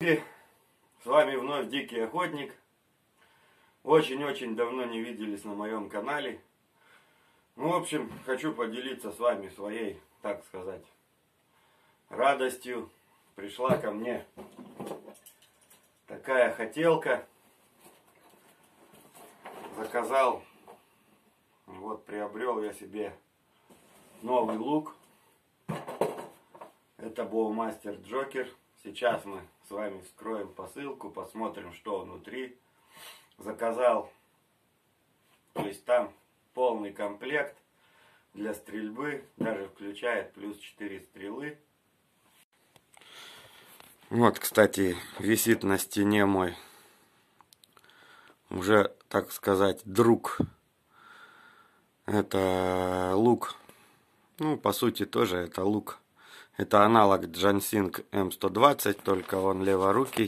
С вами вновь Дикий Охотник. Очень-очень давно не виделись на моем канале. Ну, в общем, хочу поделиться с вами своей, так сказать, радостью. Пришла ко мне такая хотелка. Заказал, вот приобрел я себе новый лук. Это Bowmaster Joker. Сейчас мы с вами вскроем посылку, посмотрим, что внутри. Заказал, то есть там полный комплект для стрельбы, даже включает плюс 4 стрелы. Вот, кстати, висит на стене мой уже, так сказать, друг. Это лук, ну, по сути, тоже это лук. Это аналог Джансинг М120, только он леворукий.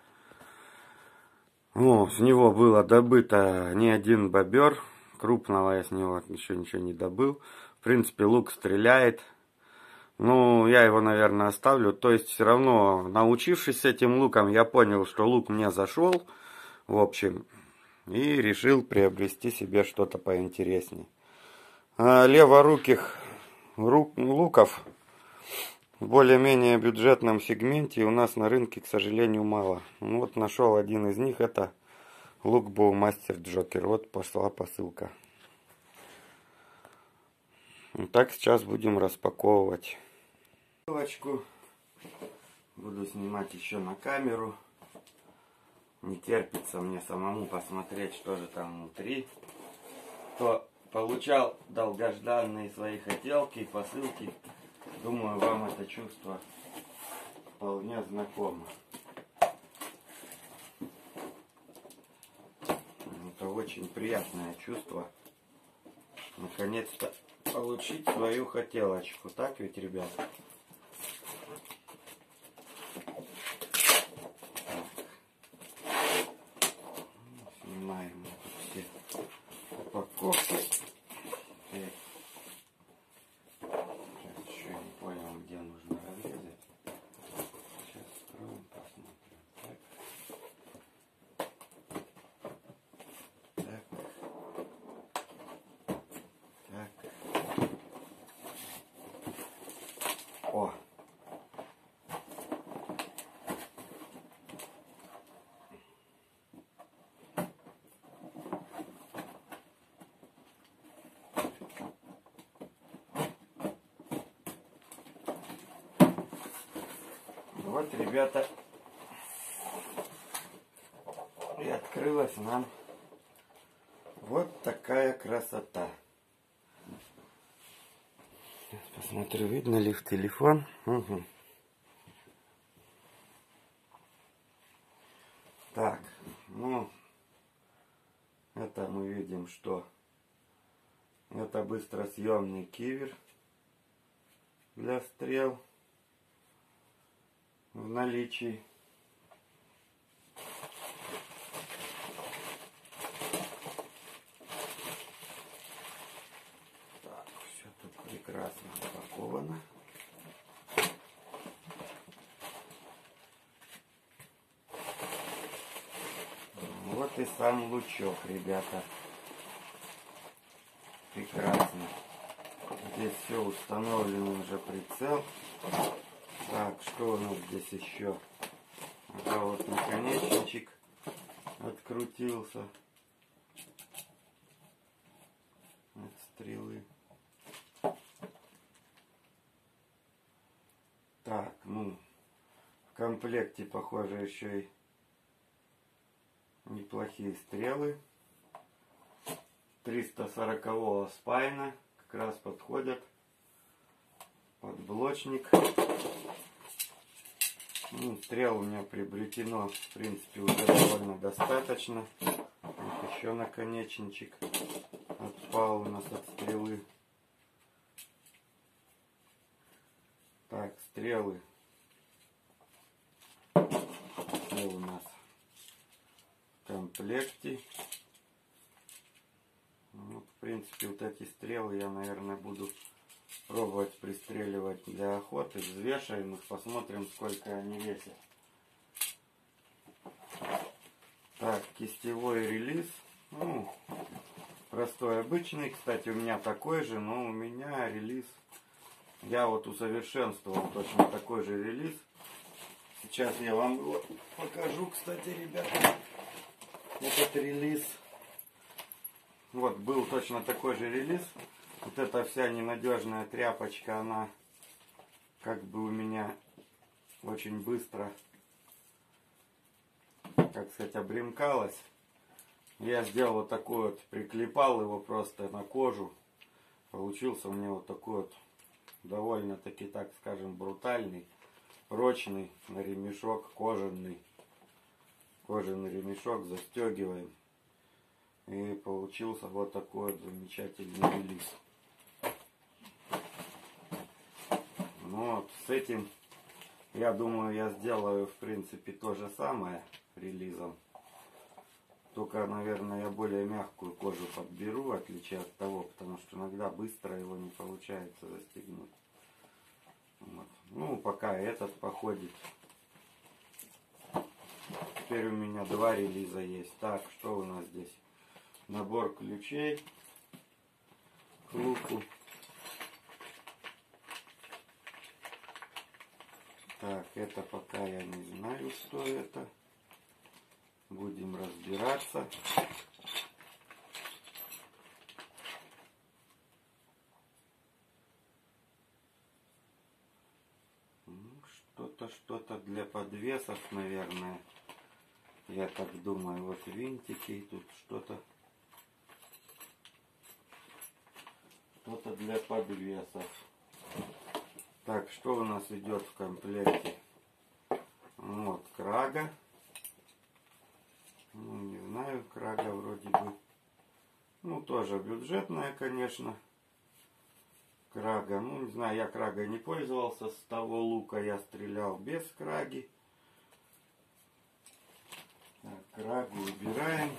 О, с него было добыто не один бобер. Крупного я с него еще ничего не добыл. В принципе, лук стреляет. Ну, я его, наверное, оставлю. То есть, все равно, научившись этим луком, я понял, что лук мне зашел. В общем, и решил приобрести себе что-то поинтереснее. Леворуких луков в более-менее бюджетном сегменте у нас на рынке, к сожалению, мало. Ну, вот нашел один из них, это лук Bowmaster Joker. Вот пошла посылка. Так, сейчас будем распаковывать. Посылочку буду снимать еще на камеру. Не терпится мне самому посмотреть, что же там внутри. Кто получал долгожданные свои хотелки и посылки, думаю, вам это чувство вполне знакомо. Это очень приятное чувство. Наконец-то получить свою хотелочку. Так ведь, ребята? Снимаем все упаковки. Еще не понял, где нужно разрезать. Сейчас скроем, посмотрим. Так. О! Вот, ребята, и открылась нам вот такая красота. Сейчас посмотрю, видно ли в телефон. Угу. Так, ну, это мы видим, что это быстросъемный кивер для стрел в наличии. Так, все тут прекрасно упаковано. Вот и сам лучок, ребята. Прекрасно. Здесь все установлено уже прицел. Так, что у нас здесь еще? Ага, вот наконечничек открутился от стрелы. Так, ну, в комплекте, похоже, еще и неплохие стрелы. 340-го спайна как раз подходят под блочник. Ну, стрел у меня приобретено, в принципе, уже довольно достаточно. Вот еще наконечничек отпал у нас от стрелы. Так, стрелы. Все у нас в комплекте. Вот, в принципе, вот эти стрелы я, наверное, буду пробовать пристреливать для охоты. Взвешаем их, посмотрим, сколько они весят. Так, кистевой релиз. Ну, простой, обычный. Кстати, у меня такой же, но у меня релиз. Я вот усовершенствовал точно такой же релиз. Сейчас я вам его покажу, кстати, ребята. Этот релиз. Вот, был точно такой же релиз. Вот эта вся ненадежная тряпочка, она как бы у меня очень быстро, как сказать, обремкалась. Я сделал вот такой вот, приклепал его просто на кожу. Получился у меня вот такой вот довольно-таки, так скажем, брутальный, прочный на ремешок, кожаный. Кожаный ремешок застегиваем. И получился вот такой вот замечательный релиз. Ну вот, с этим, я думаю, я сделаю, в принципе, то же самое релизом. Только, наверное, я более мягкую кожу подберу, в отличие от того, потому что иногда быстро его не получается застегнуть. Вот. Ну, пока этот походит. Теперь у меня два релиза есть. Так, что у нас здесь? Набор ключей к луку. Так, это пока я не знаю, что это. Будем разбираться. Что-то для подвесов, наверное. Я так думаю. Вот винтики, тут что-то для подвесов. Так, что у нас идет в комплекте? Вот, крага. Ну, не знаю, крага вроде бы. Ну, тоже бюджетная, конечно. Крага. Ну, не знаю, я крагой не пользовался. С того лука я стрелял без краги. Так, крагу убираем.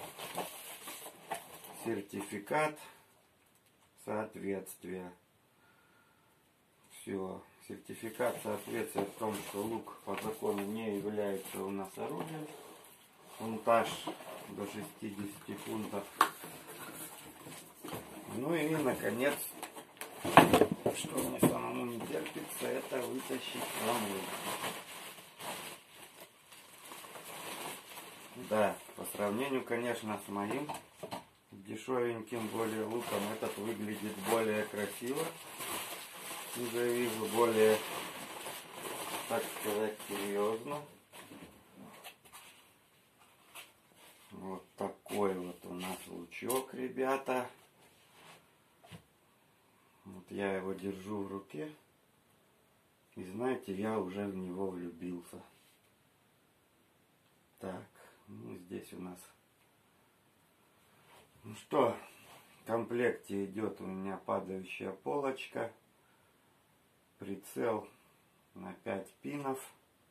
Сертификат соответствия. Все. Сертификат соответствия в том, что лук по закону не является у нас оружием. Фунтаж до 60 фунтов. Ну и, наконец, что мне самому не терпится, это вытащить саму. Да, по сравнению, конечно, с моим дешевеньким более луком, этот выглядит более красиво. Уже вижу более, так сказать, серьезно. Вот такой вот у нас лучок, ребята. Вот я его держу в руке. И знаете, я уже в него влюбился. Так, ну здесь у нас... Ну что, в комплекте идет у меня падающая полочка. Прицел на 5 пинов.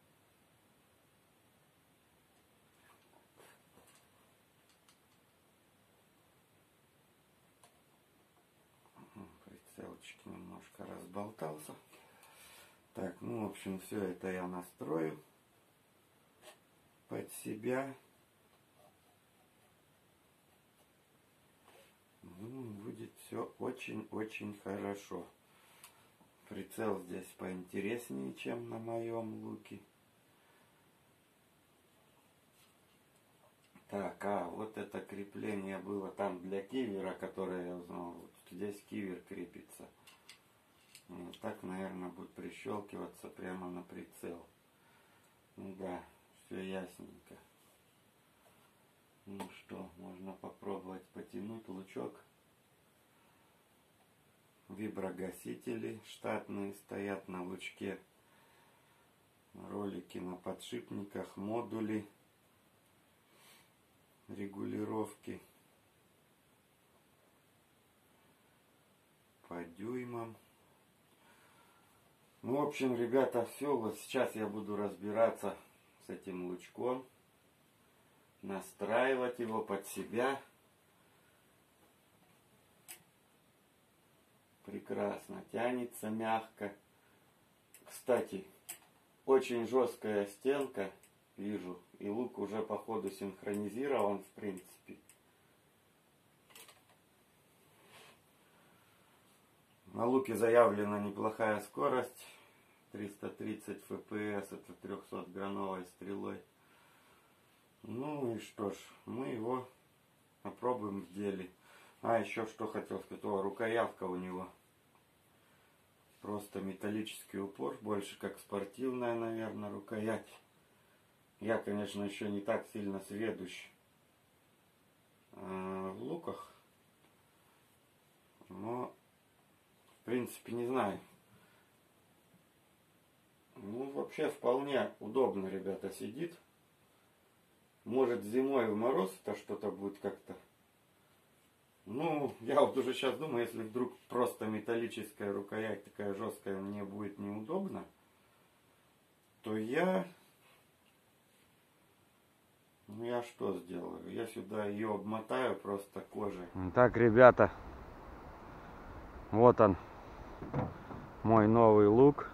Прицелчик немножко разболтался. Так, ну, в общем, все это я настрою под себя. Ну, будет все очень-очень хорошо. Прицел здесь поинтереснее, чем на моем луке. Так, вот это крепление было там для кивера, которое я узнал. Вот здесь кивер крепится. И вот так, наверное, будет прищелкиваться прямо на прицел. Ну да, все ясненько. Ну что, можно попробовать потянуть лучок. Виброгасители штатные стоят на лучке. Ролики на подшипниках, модули регулировки по дюймам. Ну, в общем, ребята, все. Вот сейчас я буду разбираться с этим лучком, настраивать его под себя. Прекрасно тянется, мягко. Кстати, очень жесткая стенка вижу. И лук уже по ходу синхронизирован, в принципе. На луке заявлена неплохая скорость. 330 FPS, это 300-грановой стрелой. Ну и что ж, мы его попробуем в деле. А, еще что хотел сказать. О, рукоятка у него. Просто металлический упор, больше как спортивная, наверное, рукоять. Я, конечно, еще не так сильно сведущ в луках. Но, в принципе, не знаю. Ну, вообще, вполне удобно, ребята, сидит. Может, зимой в мороз-то что-то будет как-то. Ну, я вот уже сейчас думаю, если вдруг просто металлическая рукоять такая жесткая мне будет неудобно, то я что сделаю? Я сюда ее обмотаю просто кожей. Так, ребята, вот он, мой новый лук.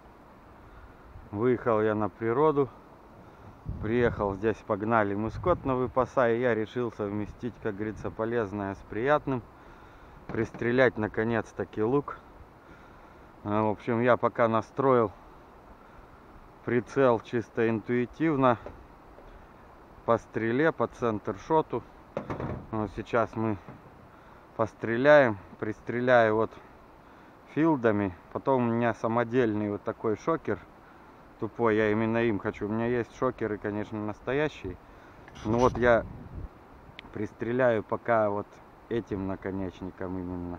Выехал я на природу. Приехал здесь, погнали мы скот на выпаса, и я решил совместить, как говорится, полезное с приятным. Пристрелять наконец-таки лук. В общем, я пока настроил прицел чисто интуитивно. По стреле, по центр-шоту. Вот сейчас мы постреляем. Пристреляю вот филдами. Потом у меня самодельный вот такой шокер. Тупой, я именно им хочу. У меня есть шокеры, конечно, настоящие. Но вот я пристреляю пока вот этим наконечником именно.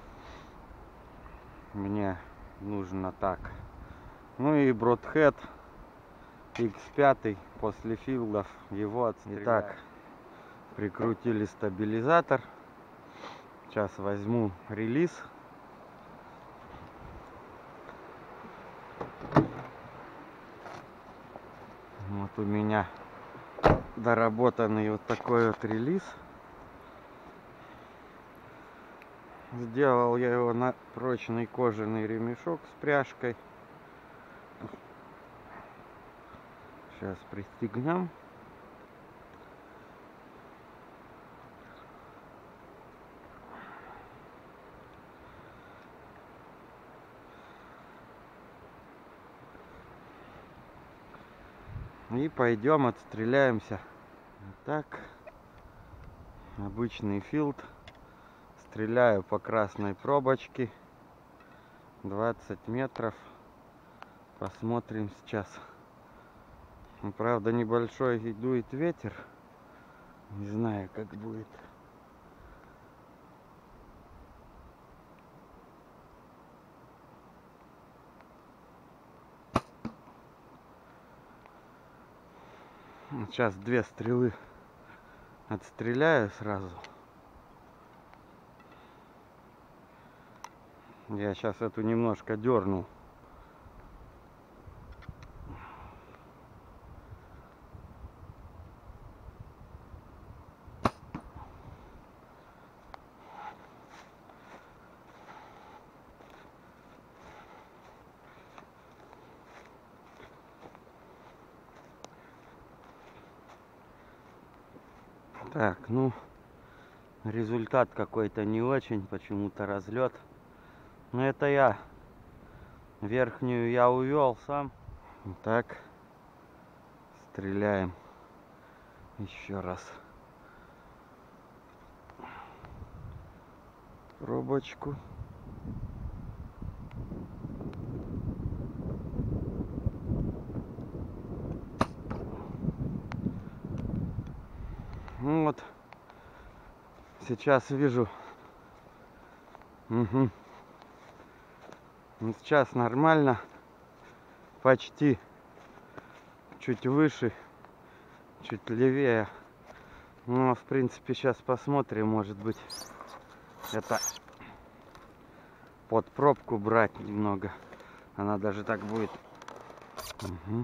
Мне нужно так. Ну и Broadhead X5 после филдов его отстреляю. Итак, прикрутили стабилизатор. Сейчас возьму релиз. Вот у меня доработанный вот такой вот релиз. Сделал я его на прочный кожаный ремешок с пряжкой. Сейчас пристегнем. И пойдем отстреляемся. Так, обычный филд. Стреляю по красной пробочке. 20 метров. Посмотрим сейчас. Правда, небольшой и дует ветер. Не знаю, как будет. Сейчас 2 стрелы отстреляю сразу. Я сейчас эту немножко дернул. Так, ну, результат какой-то не очень, почему-то разлет. Но это я. Верхнюю я увел сам. Так, стреляем еще раз. Пробочку. Ну вот, сейчас вижу. Угу. Сейчас нормально. Почти чуть выше, чуть левее. Ну, в принципе, сейчас посмотрим, может быть, это под пробку брать немного. Она даже так будет. Угу.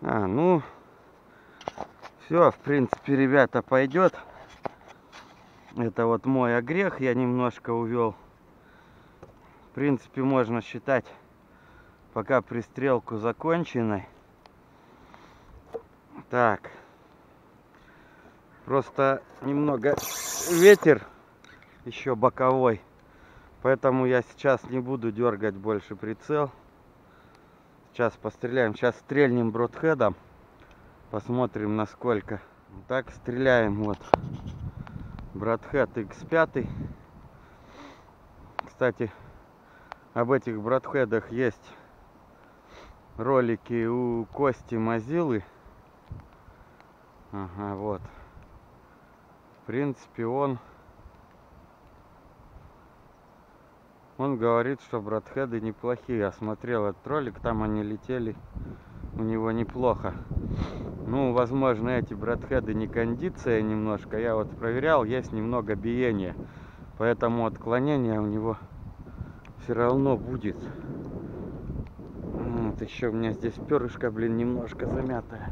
Ну, все, в принципе, ребята, пойдет. Это вот мой огрех я немножко увел. В принципе, можно считать пока пристрелку законченной. Так. Просто немного ветер еще боковой. Поэтому я сейчас не буду дергать больше прицел. Сейчас постреляем. Сейчас стрельнем бродхедом. Посмотрим насколько. Так, стреляем. Вот. Бродхед X5. Кстати, об этих бродхедах есть ролики у Кости Мазилы. Ага, вот. В принципе, он говорит, что бродхеды неплохие. Я смотрел этот ролик, там они летели у него неплохо. Ну, возможно, эти бродхеды не кондиция немножко. Я вот проверял, есть немного биения. Поэтому отклонение у него все равно будет. Вот еще у меня здесь перышко, блин, немножко замятое.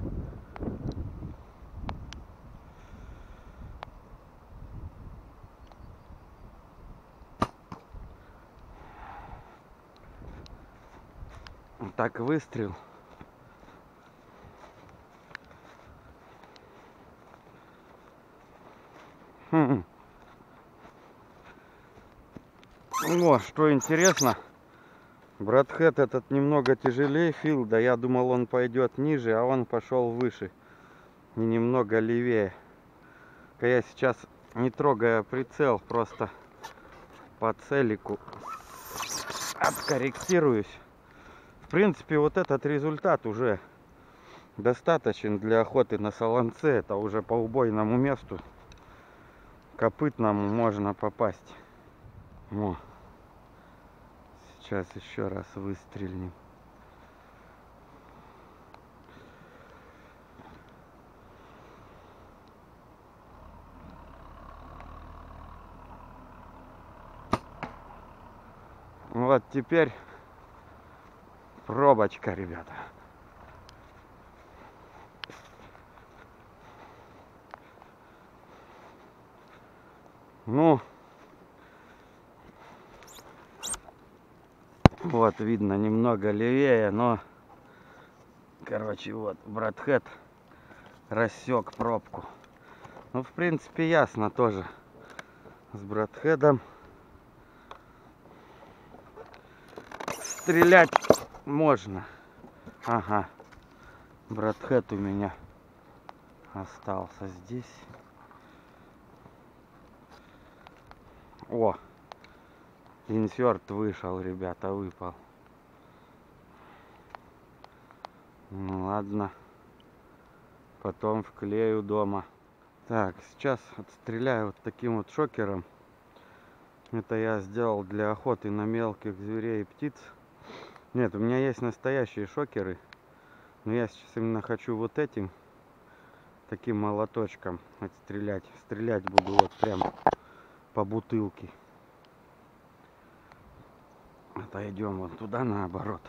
Так, выстрел. О, что интересно, бродхед этот немного тяжелее Филда. Я думал, он пойдет ниже, а он пошел выше и немного левее. Я сейчас, не трогая прицел, просто по целику откорректируюсь. В принципе, вот этот результат уже достаточен для охоты на солонце. Это уже по убойному месту копытному можно попасть. О. Сейчас еще раз выстрельнем. Вот теперь пробочка, ребята. Ну, вот видно немного левее, но, короче, вот бродхед рассек пробку. Ну, в принципе, ясно тоже с бродхедом. Стрелять можно. Ага, бродхед у меня остался здесь. О, инсерт вышел, ребята, выпал. Ну ладно, потом вклею дома. Так, сейчас отстреляю вот таким вот шокером. Это я сделал для охоты на мелких зверей и птиц. Нет, у меня есть настоящие шокеры. Но я сейчас именно хочу вот этим, таким молоточком отстрелять. Стрелять буду вот прям по бутылке. Отойдем вон туда, наоборот.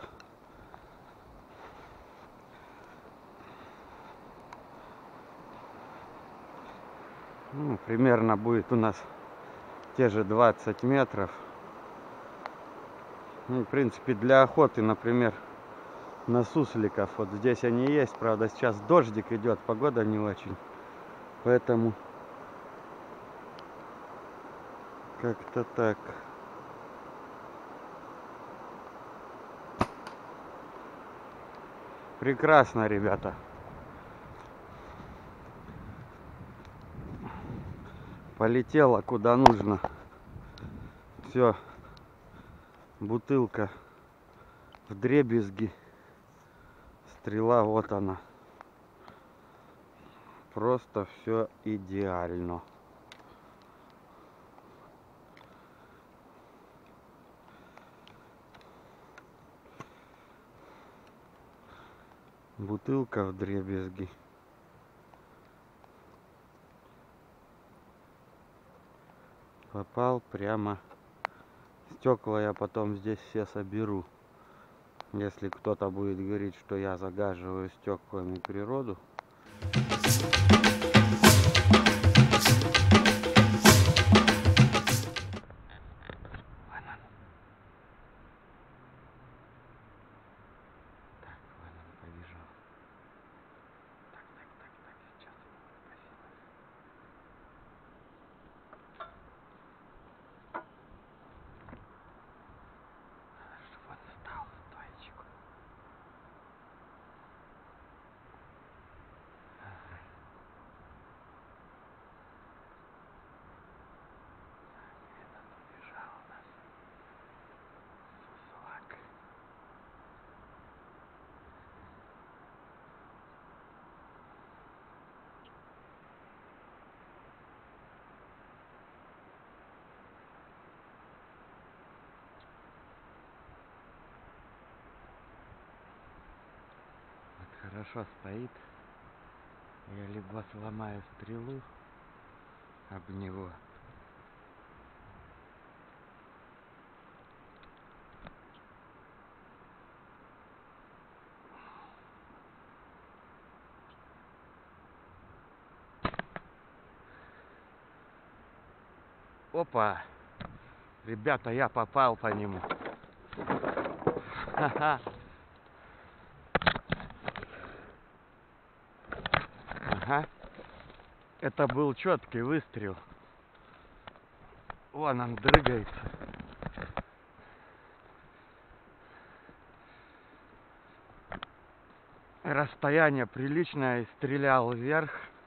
Ну, примерно будет у нас те же 20 метров. Ну, в принципе, для охоты, например, на сусликов. Вот здесь они есть. Правда, сейчас дождик идет, погода не очень. Поэтому как-то так. Прекрасно, ребята. Полетела куда нужно. Все. Бутылка вдребезги. Стрела, вот она. Просто все идеально. Бутылка вдребезги. Попал прямо. Стекла я потом здесь все соберу. Если кто-то будет говорить, что я загаживаю стеклами природу. Хорошо стоит. Я либо сломаю стрелу об него. Опа! Ребята, я попал по нему. Ха-ха. Ага. Это был четкий выстрел. Вон он дрыгается. Расстояние приличное, стрелял вверх.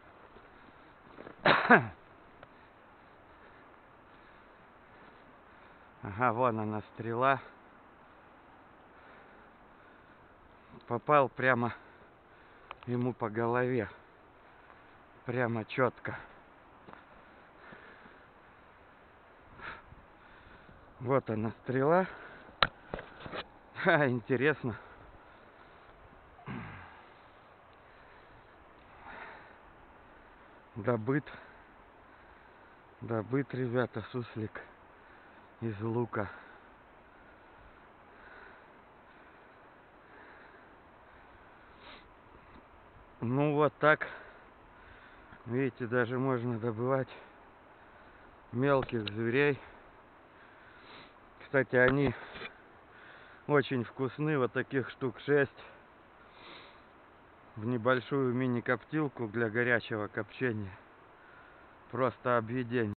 Ага, вон она стрела. Попал прямо ему по голове. Прямо четко. Вот она стрела. Ха, интересно. Добыт, ребята, суслик из лука. Ну вот так. Видите, даже можно добывать мелких зверей. Кстати, они очень вкусны. Вот таких штук 6 в небольшую мини-коптилку для горячего копчения. Просто объедение.